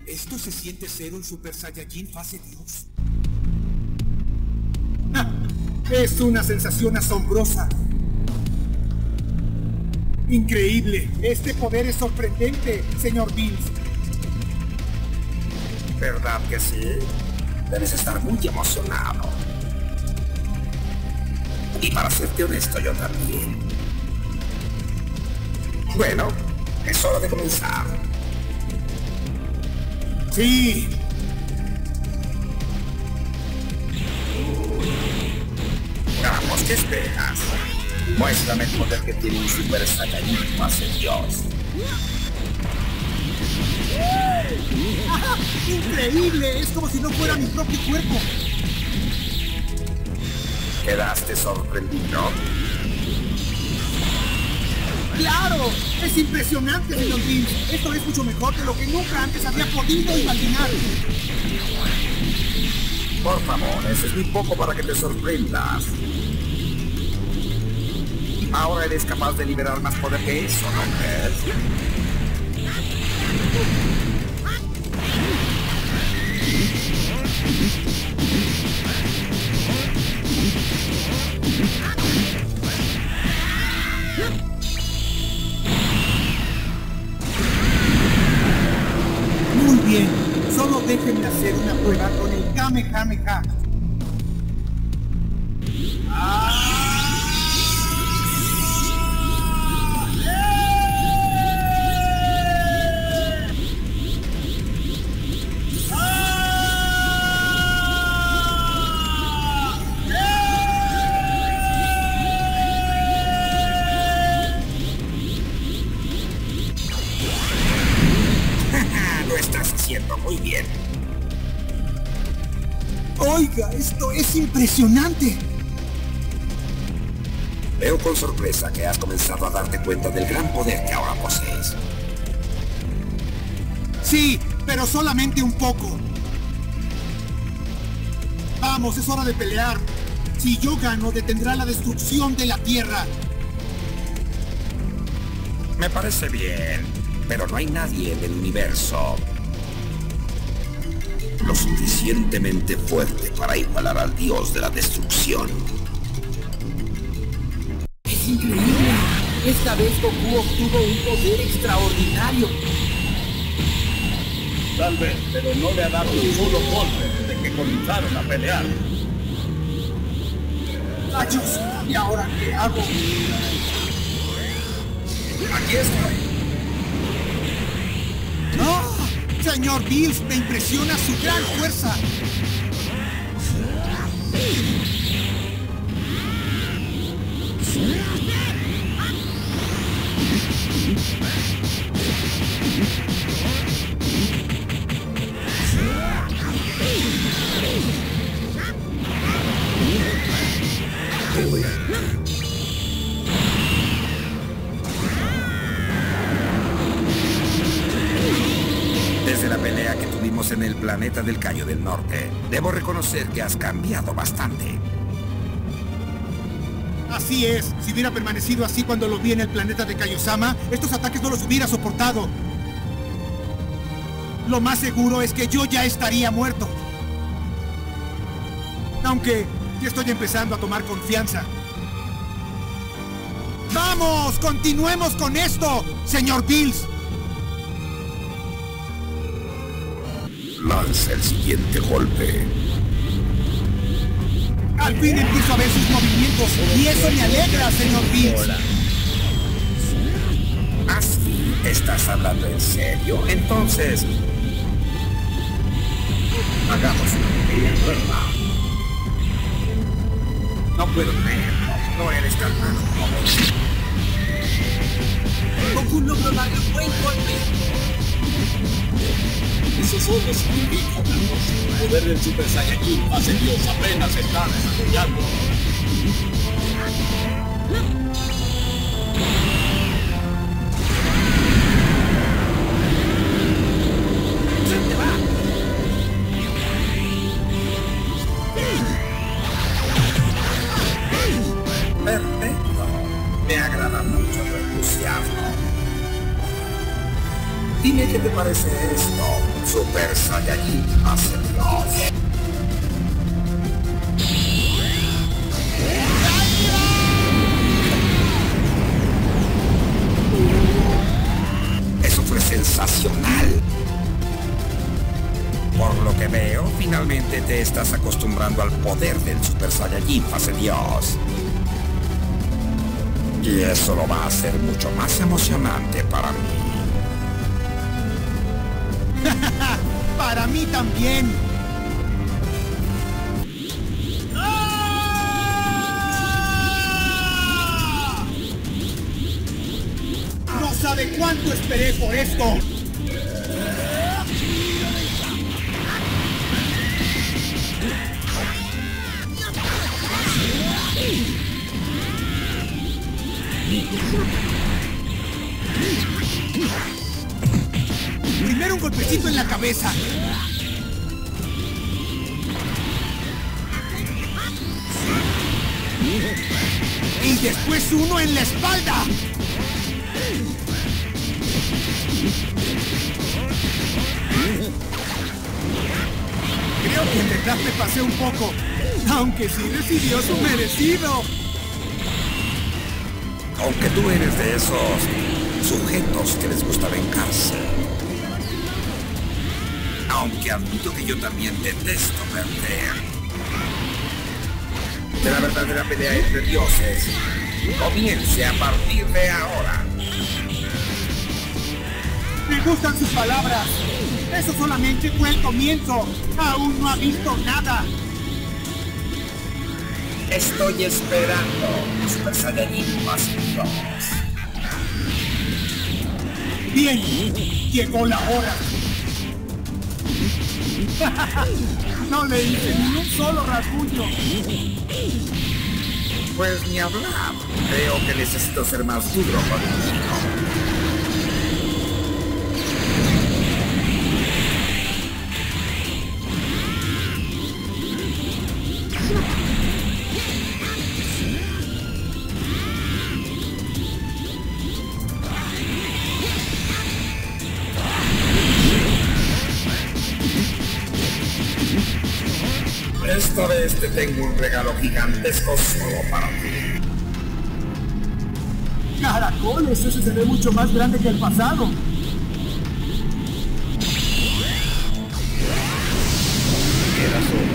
¿Esto se siente ser un Super Saiyajin fase Dios? Es una sensación asombrosa. Increíble. Este poder es sorprendente, señor Bills. ¿Verdad que sí? Debes estar muy emocionado. Y para serte honesto, yo también. Bueno, es hora de comenzar. Sí. Vamos, ¿qué esperas? Muéstrame el poder que tiene un Super Saiyajin fase Dios. ¡Ajá! ¡Increíble! Es como si no fuera mi propio cuerpo. ¿Quedaste sorprendido? ¡Claro! ¡Es impresionante, señor Bills! Esto es mucho mejor de lo que nunca antes había podido imaginar. Por favor, eso es muy poco para que te sorprendas. Ahora eres capaz de liberar más poder que eso, ¿no crees? Muy bien. Solo déjenme hacer una prueba con el Kamehameha. Lo estás haciendo muy bien. Oiga, esto es impresionante. Veo con sorpresa que has comenzado a darte cuenta del gran poder que ahora posees. Sí, pero solamente un poco. Vamos, es hora de pelear. Si yo gano, detendrá la destrucción de la Tierra. Me parece bien, pero no hay nadie en el universo lo suficientemente fuerte para igualar al dios de la destrucción. Es increíble. Esta vez Goku obtuvo un poder extraordinario. Tal vez, pero no le ha dado un solo golpe desde que comenzaron a pelear. ¡Rayos! ¿Y ahora qué hago? Aquí estoy. ¡Ah! Señor Bills, me impresiona su gran fuerza. Desde la pelea que tuvimos en el planeta del Cayo del Norte, debo reconocer que has cambiado bastante. Así es. Si hubiera permanecido así cuando lo vi en el planeta de Kaiosama, estos ataques no los hubiera soportado. Lo más seguro es que yo ya estaría muerto. Aunque ya estoy empezando a tomar confianza. ¡Vamos! ¡Continuemos con esto, señor Bills! Lanza el siguiente golpe. Al fin empiezo a ver sus movimientos y eso me alegra, señor Bills. ¿Así? ¿Estás hablando en serio? Entonces, hagamos una pelea nueva. No puedo creerlo. No eres tan malo como yo. Goku logró dar un buen golpe. Eso solo significa una cosa. El poder del Super Saiyajin fase Dios apenas se está desarrollando. Perfecto. Me agrada mucho tu entusiasmo. Dime qué te parece esto, Super Saiyajin fase Dios. Eso fue sensacional. Por lo que veo, finalmente te estás acostumbrando al poder del Super Saiyajin fase Dios. Y eso lo va a hacer mucho más emocionante para mí. Para mí también. No sabe cuánto esperé por esto. Primero un golpecito en la cabeza. Y después uno en la espalda. Creo que en verdad me pasé un poco, aunque sí recibió su merecido. Aunque tú eres de esos sujetos que les gusta vengarse. Aunque admito que yo también detesto perder. De la verdadera pelea entre dioses comience a partir de ahora. Me gustan sus palabras. Eso solamente fue el comienzo. Aún no ha visto nada. Estoy esperando, Super Saiyajin fase Dios. Bien, llegó la hora. No le hice ni un solo rasguño. Pues ni hablar. Creo que necesito ser más duro contigo. Esta vez te tengo un regalo gigantesco solo para ti. Caracoles, ese se ve mucho más grande que el pasado. Queda solo.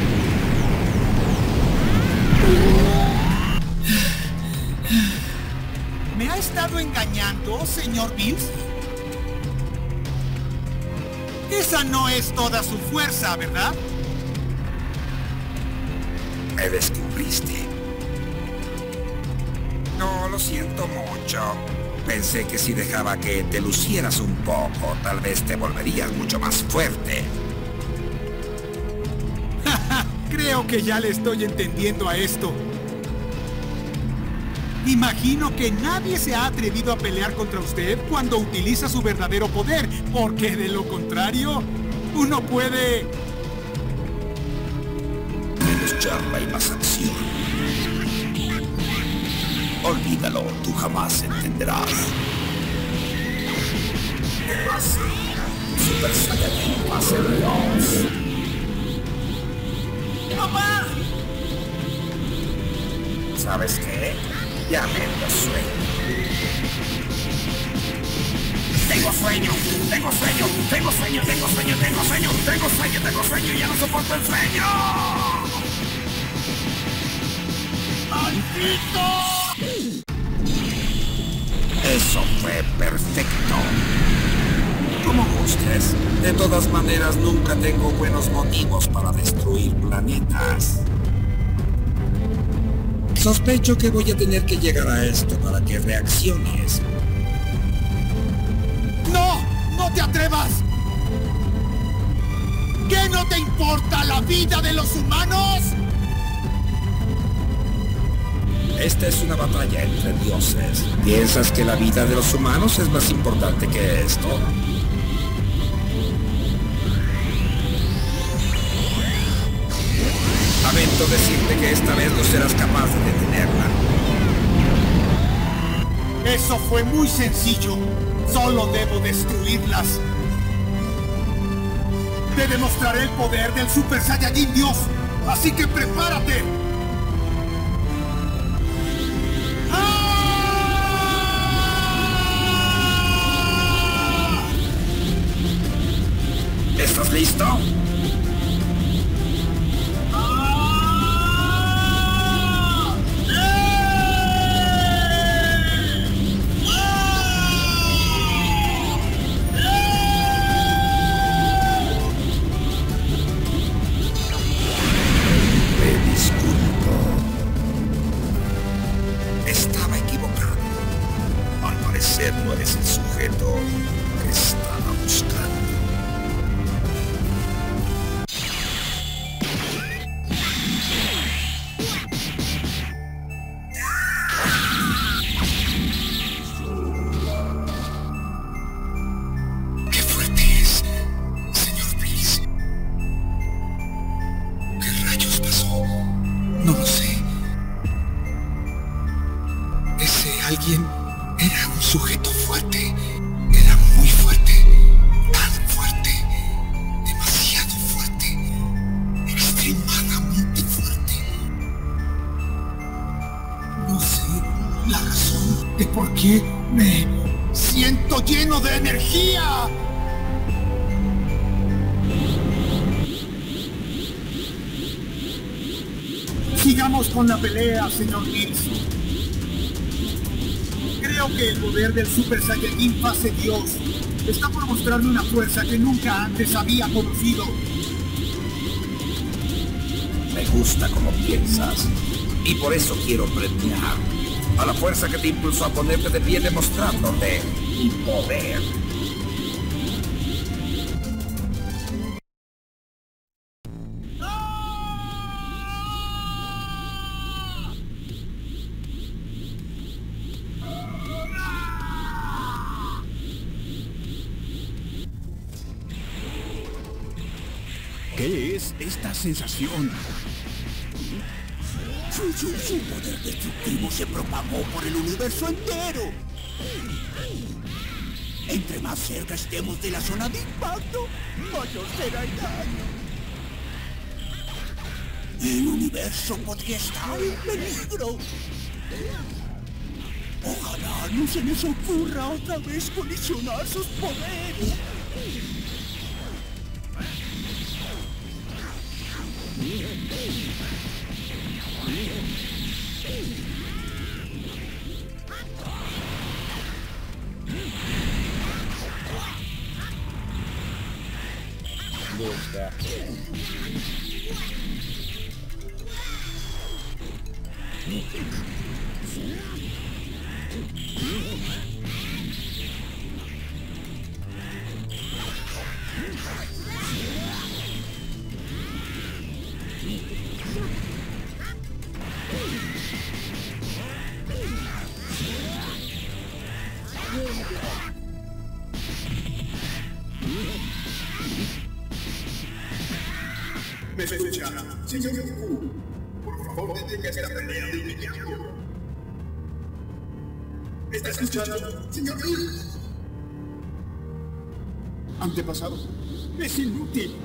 ¿Me ha estado engañando, señor Bills? Esa no es toda su fuerza, ¿verdad? Me descubriste. No, lo siento mucho. Pensé que si dejaba que te lucieras un poco, tal vez te volverías mucho más fuerte. Creo que ya le estoy entendiendo a esto. Imagino que nadie se ha atrevido a pelear contra usted cuando utiliza su verdadero poder, porque de lo contrario, uno puede... Menos charla y más acción. Olvídalo, tú jamás entenderás. ¿Qué pasa? Super Saiyajin fase Dios. ¡Papá! ¿Sabes qué? Ya me dio sueño. Tengo sueño, tengo sueño, tengo sueño, tengo sueño, tengo sueño, tengo sueño, tengo sueño, ya no soporto el sueño. ¡Maldito! Eso fue perfecto. Como gustes. De todas maneras, nunca tengo buenos motivos para destruir planetas. Sospecho que voy a tener que llegar a esto para que reacciones. ¡No! ¡No te atrevas! ¿Qué no te importa la vida de los humanos? Esta es una batalla entre dioses. ¿Piensas que la vida de los humanos es más importante que esto? Lamento decirte que esta vez no serás capaz de detenerla. Eso fue muy sencillo. Solo debo destruirlas. Te demostraré el poder del Super Saiyajin Dios. Así que prepárate. ¿Estás listo? Estaba equivocado. Al parecer no eres el sujeto que estaba buscando. ¡Qué fuerte es, señor Bliss! ¿Qué rayos pasó? No lo sé. Ese alguien era un sujeto fuerte. Era muy fuerte. Tan fuerte. Demasiado fuerte. Extremadamente fuerte. No sé la razón de por qué me siento lleno de energía. Sigamos con la pelea, señor Mills. Creo que el poder del Super Saiyajin Fase Dios está por mostrarme una fuerza que nunca antes había conocido. Me gusta como piensas. Y por eso quiero premiar a la fuerza que te impulsó a ponerte de pie demostrándote un poder. ¿Qué es esta sensación? Su poder destructivo se propagó por el universo entero. Entre más cerca estemos de la zona de impacto, mayor será el daño. El universo podría estar en peligro. Ojalá no se les ocurra otra vez colisionar sus poderes. ¿Me escucha? Señor Goku, por favor detenga esta pelea de inmediato. ¿Me está escuchando, señor Mills? Antepasado, es inútil.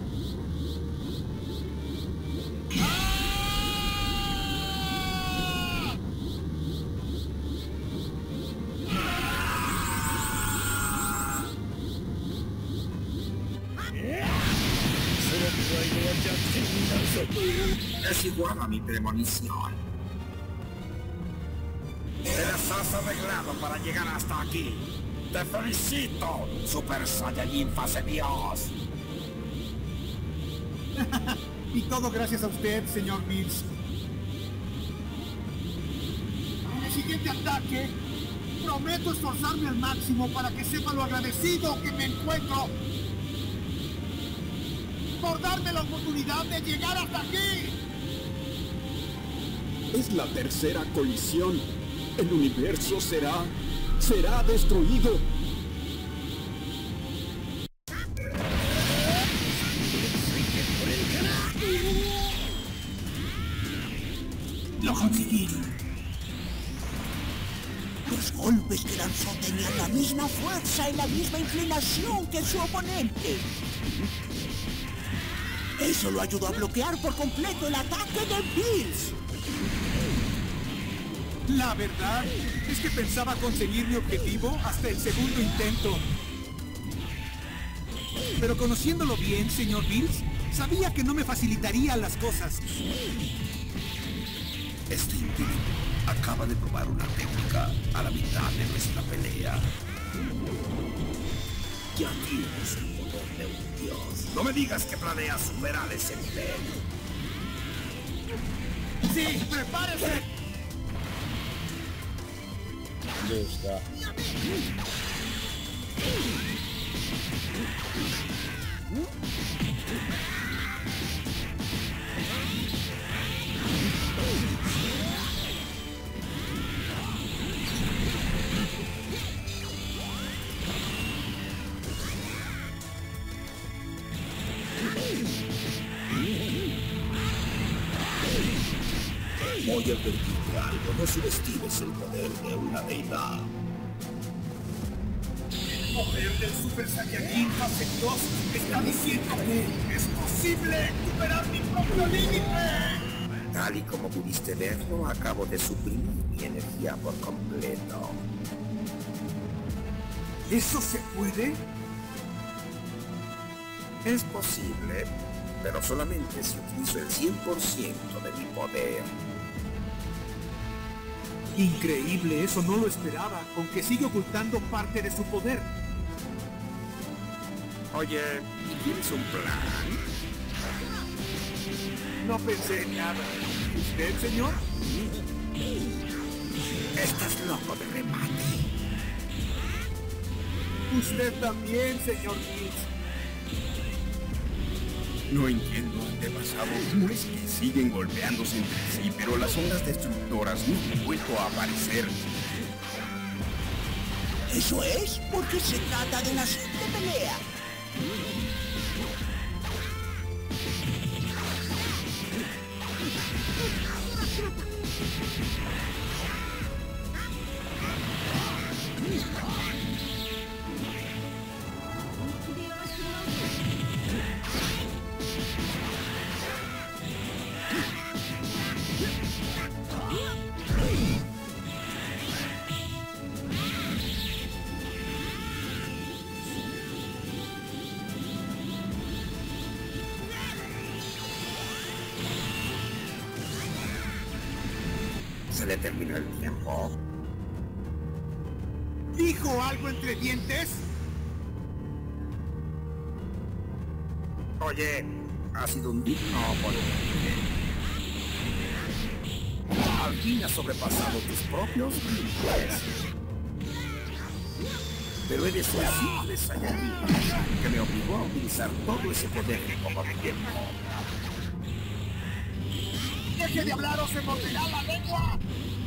Es igual a mi premonición. Te las has arreglado para llegar hasta aquí. ¡Te felicito, Super Saiyajin Fase Dios! Y todo gracias a usted, señor Mills. En el siguiente ataque, prometo esforzarme al máximo para que sepa lo agradecido que me encuentro por darme la oportunidad de llegar hasta aquí. Es la tercera colisión. El universo será destruido. Lo conseguí. Los golpes que lanzó tenían la misma fuerza y la misma inclinación que su oponente. Eso lo ayudó a bloquear por completo el ataque de Bills. La verdad es que pensaba conseguir mi objetivo hasta el segundo intento. Pero conociéndolo bien, señor Bills, sabía que no me facilitaría las cosas. Este individuo acaba de probar una técnica a la mitad de nuestra pelea. Ya tienes el poder de un dios. No me digas que planeas superar ese nivel. ¡Sí, prepárese! ¿Dónde está? Voy a advertirte algo, no subestimes el poder de una deidad. El poder del Super Saiyajin fase Dios está diciendo que es posible superar mi propio límite. Tal y como pudiste verlo, acabo de suprimir mi energía por completo. ¿Eso se puede? Es posible, pero solamente si utilizo el 100% de mi poder. Increíble, eso no lo esperaba, aunque sigue ocultando parte de su poder. Oye, ¿y tienes un plan? No pensé en nada. ¿Usted, señor? Estás loco de remate. Usted también, señor Bills. No entiendo, antepasado, cómo es que siguen golpeándose entre sí, pero las ondas destructoras no han vuelto a aparecer. Eso es porque se trata de una simple pelea. Se le terminó el tiempo. ¿Dijo algo entre dientes? Oye, ha sido un digno oponente. Al fin has sobrepasado tus propios límites. Pero eres un simple Saiyajin que me obligó a utilizar todo ese poder como tiempo. ¡Deje de hablar o se morderá la lengua!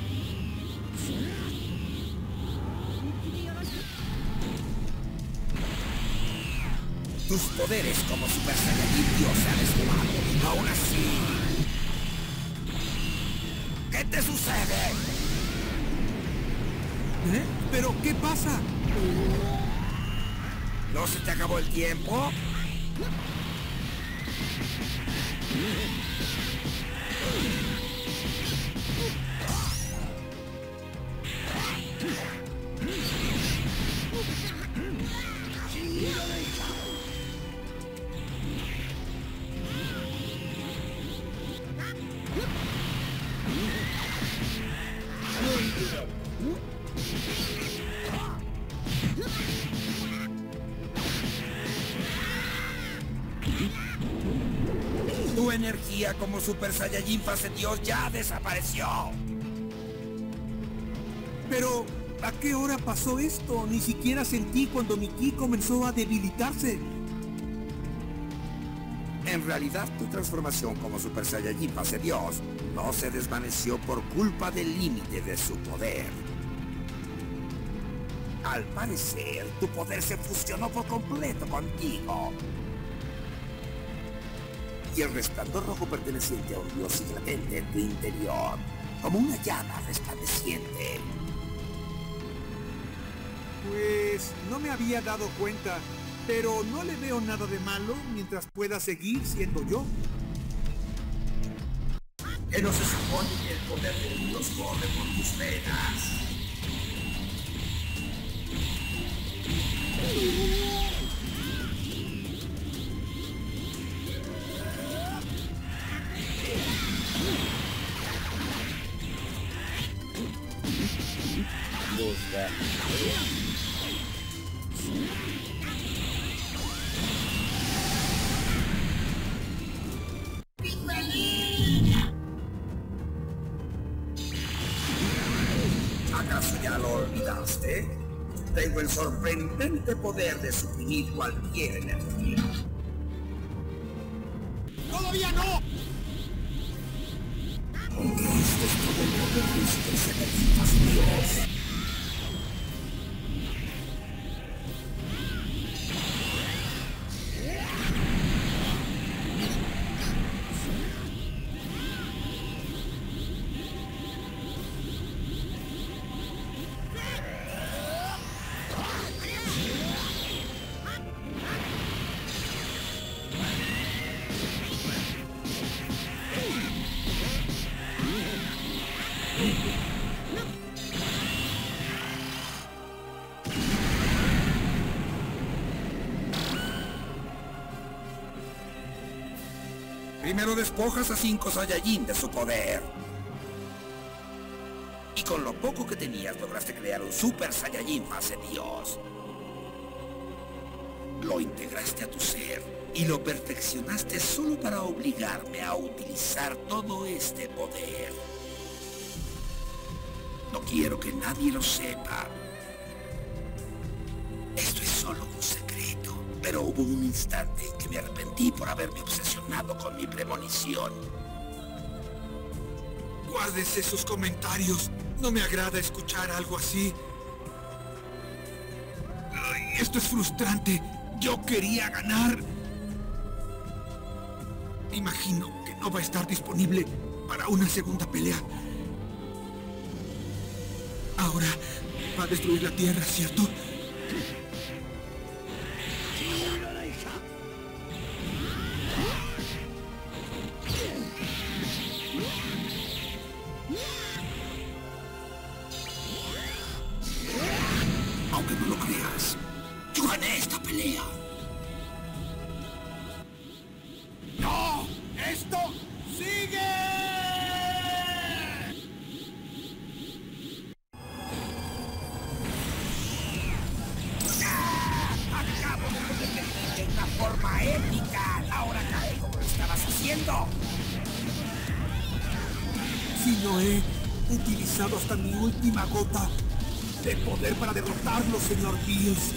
Tus poderes como Super Saiyajin Dios se han esfumado. Aún así, ¿qué te sucede? ¿Eh? ¿Pero qué pasa? ¿No se te acabó el tiempo? Tu energía como Super Saiyajin fase Dios ya desapareció. Pero, ¿a qué hora pasó esto? Ni siquiera sentí cuando mi ki comenzó a debilitarse. En realidad, tu transformación como Super Saiyajin fase Dios no se desvaneció por culpa del límite de su poder. Al parecer, tu poder se fusionó por completo contigo. Y el resplandor rojo perteneciente a un dios sigue latente en tu interior, como una llama resplandeciente. Pues no me había dado cuenta, pero no le veo nada de malo mientras pueda seguir siendo yo. Que no se supone que el poder de Dios corre por tus venas. ¿Acaso ya lo olvidaste? Tengo el sorprendente poder de suprimir cualquier energía. ¡Todavía no! Aunque este es todo el poder de estos energías, Dios. Primero despojas a 5 Saiyajin de su poder. Y con lo poco que tenías lograste crear un Super Saiyajin fase Dios. Lo integraste a tu ser y lo perfeccionaste solo para obligarme a utilizar todo este poder. No quiero que nadie lo sepa. Esto es solo un secreto. Pero hubo un instante en que me arrepentí por haberme obsesionado con mi premonición. Guárdese sus comentarios. No me agrada escuchar algo así. Ay, esto es frustrante. Yo quería ganar. Imagino que no va a estar disponible para una segunda pelea. Ahora va a destruir la Tierra, ¿cierto? Aunque no lo creas, yo gané esta pelea. ¡No! ¡Esto sigue! Acabo de convertirte de una forma épica. Ahora cae como lo estabas haciendo. Si no he utilizado hasta mi última gota de poder para derrotarlo, señor Bills.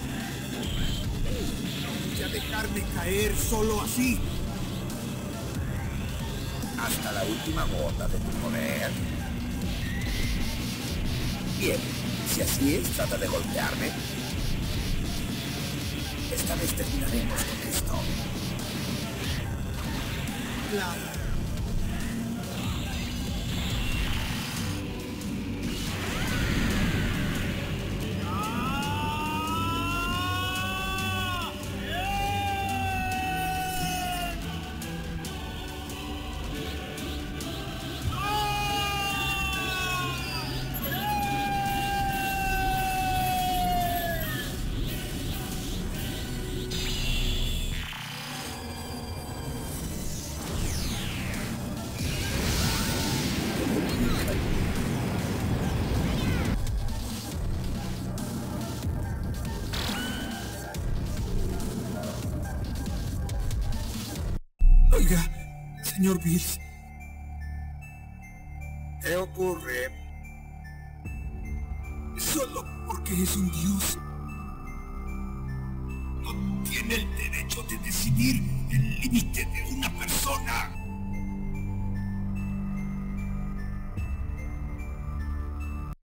No voy a dejarme caer solo así. Hasta la última gota de tu poder. Bien, si así es, trata de golpearme. Esta vez terminaremos con esto. Claro. Oiga, señor Bills. ¿Qué ocurre? Solo porque es un dios, no tiene el derecho de decidir el límite de una persona.